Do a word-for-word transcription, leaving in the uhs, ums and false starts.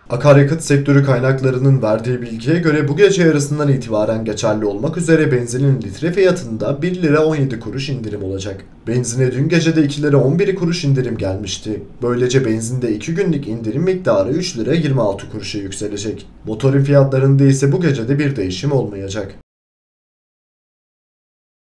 Akaryakıt sektörü kaynaklarının verdiği bilgiye göre bu gece yarısından itibaren geçerli olmak üzere benzinin litre fiyatında bir lira on yedi kuruş indirim olacak. Benzine dün gece de iki lira on bir kuruş indirim gelmişti. Böylece benzinde iki günlük indirim miktarı üç lira yirmi altı kuruşa yükselecek. Motorin fiyatlarında ise bu gece de bir değişim olmayacak.